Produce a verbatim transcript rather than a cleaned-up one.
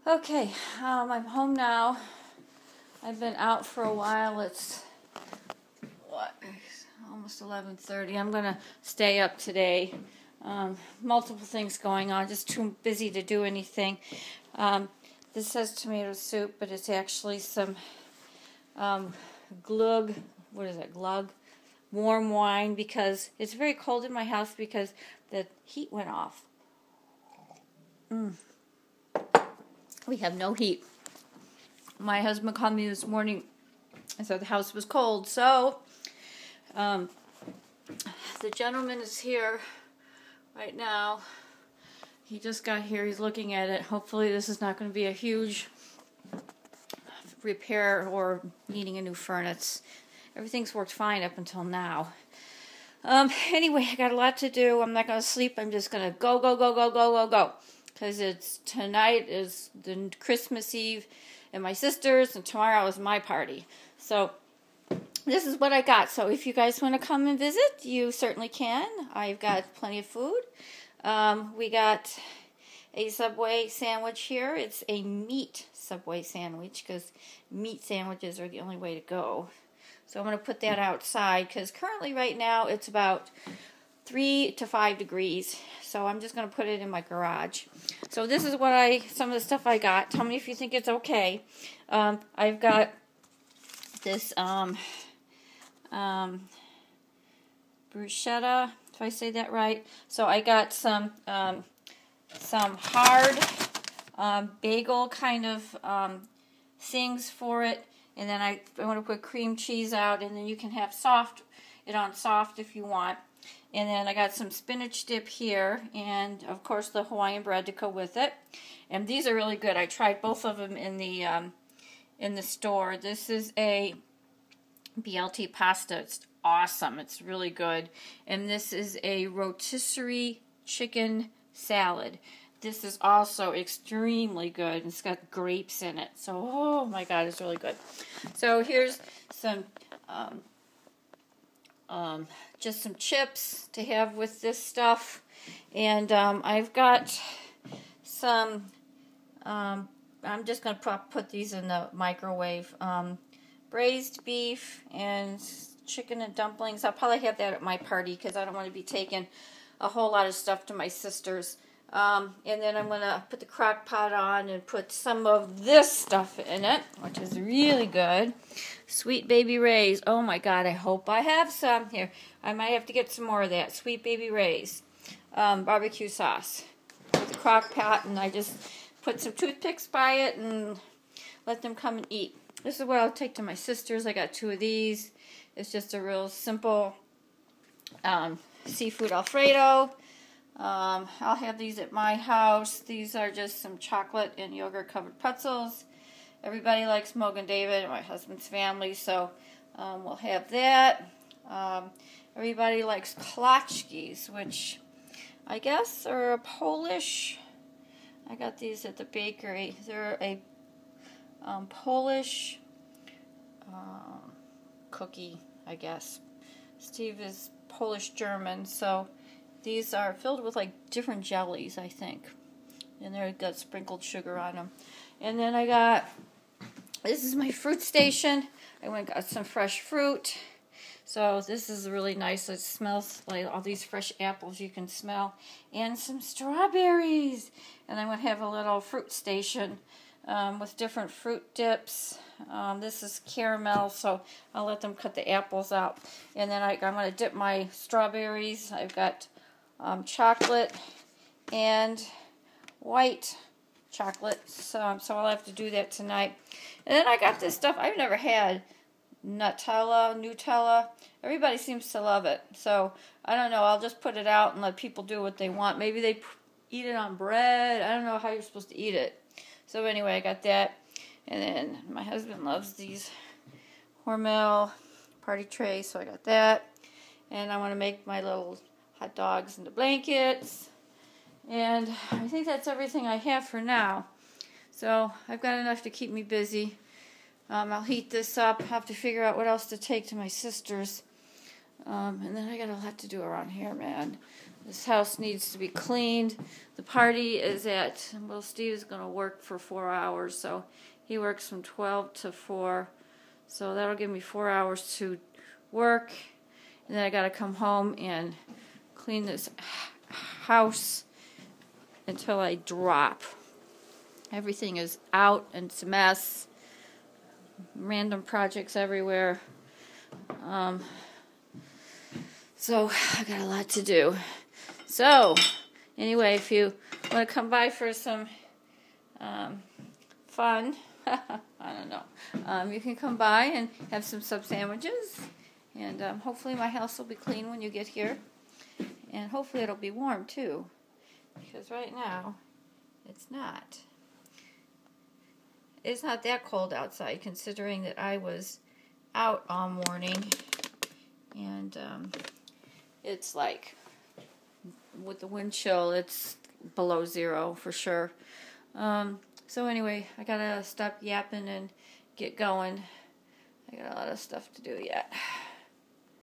Okay, um, I'm home now. I've been out for a while. It's what, almost eleven thirty. I'm gonna stay up today. Um, multiple things going on. Just too busy to do anything. Um, this says tomato soup, but it's actually some um, glug. What is it? Glug. Warm wine because it's very cold in my house because the heat went off. Mm. We have no heat. My husband called me this morning and said the house was cold. So, um, the gentleman is here right now. He just got here. He's looking at it. Hopefully this is not going to be a huge repair or needing a new furnace. Everything's worked fine up until now. Um, anyway, I got a lot to do. I'm not going to sleep. I'm just going to go, go, go, go, go, go, go. Because it's tonight is the Christmas Eve and my sister's, and tomorrow is my party. So this is what I got. So if you guys want to come and visit, you certainly can. I've got plenty of food. Um, we got a Subway sandwich here. It's a meat Subway sandwich because meat sandwiches are the only way to go. So I'm going to put that outside because currently right now it's about three to five degrees. So I'm just going to put it in my garage. So this is what I, some of the stuff I got. Tell me if you think it's okay. Um, I've got this um, um, bruschetta, if I say that right. So I got some um, some hard um, bagel kind of um, things for it. And then I, I want to put cream cheese out, and then you can have soft, it on soft if you want. And then I got some spinach dip here, and of course the Hawaiian bread to go with it. And these are really good. I tried both of them in the um, in the store. This is a B L T pasta. It's awesome. It's really good. And this is a rotisserie chicken salad. This is also extremely good. It's got grapes in it. So, oh my God, it's really good. So here's some, um, um, just some chips to have with this stuff. And um, I've got some, um, I'm just going to put these in the microwave. Um, braised beef and chicken and dumplings. I'll probably have that at my party because I don't want to be taking a whole lot of stuff to my sister's. Um, and then I'm going to put the crock pot on and put some of this stuff in it, which is really good. Sweet Baby Ray's. Oh my God, I hope I have some here. I might have to get some more of that. Sweet Baby Ray's. Um, barbecue sauce. With the crock pot, and I just put some toothpicks by it and let them come and eat. This is what I'll take to my sister's. I got two of these. It's just a real simple um, seafood Alfredo. Um, I'll have these at my house. These are just some chocolate and yogurt covered pretzels. Everybody likes Mogen David, my husband's family, so um, we'll have that. Um, everybody likes kolaczkis, which I guess are a Polish. I got these at the bakery. They're a um, Polish um, cookie, I guess. Steve is Polish-German, so these are filled with like different jellies, I think. And they've got sprinkled sugar on them. And then I got, this is my fruit station. I went and got some fresh fruit. So this is really nice. It smells like all these fresh apples you can smell. And some strawberries. And I'm going to have a little fruit station um, with different fruit dips. Um, this is caramel, so I'll let them cut the apples out. And then I, I'm going to dip my strawberries. I've got Um, chocolate and white chocolate, so, so I'll have to do that tonight. And then I got this stuff I've never had, Nutella, Nutella. Everybody seems to love it, so I don't know. I'll just put it out and let people do what they want. Maybe they eat it on bread. I don't know how you're supposed to eat it. So anyway, I got that. And then my husband loves these Hormel party trays, so I got that. And I want to make my little hot dogs into blankets, and I think that's everything I have for now. So I've got enough to keep me busy. Um, I'll heat this up. I'll have to figure out what else to take to my sister's. Um, and then I got a lot to do around here, man. This house needs to be cleaned. The party is at, well, Steve's going to work for four hours, so he works from twelve to four. So that'll give me four hours to work. And then I got to come home and clean this house until I drop. Everything is out and it's a mess. Random projects everywhere. Um, so I got a lot to do. So anyway, if you want to come by for some um, fun, I don't know, um, you can come by and have some sub sandwiches. And um, hopefully my house will be clean when you get here. And hopefully it'll be warm too. Because right now, it's not. It's not that cold outside, considering that I was out all morning. And um, it's like, with the wind chill, it's below zero for sure. Um, so anyway, I gotta stop yapping and get going. I got a lot of stuff to do yet.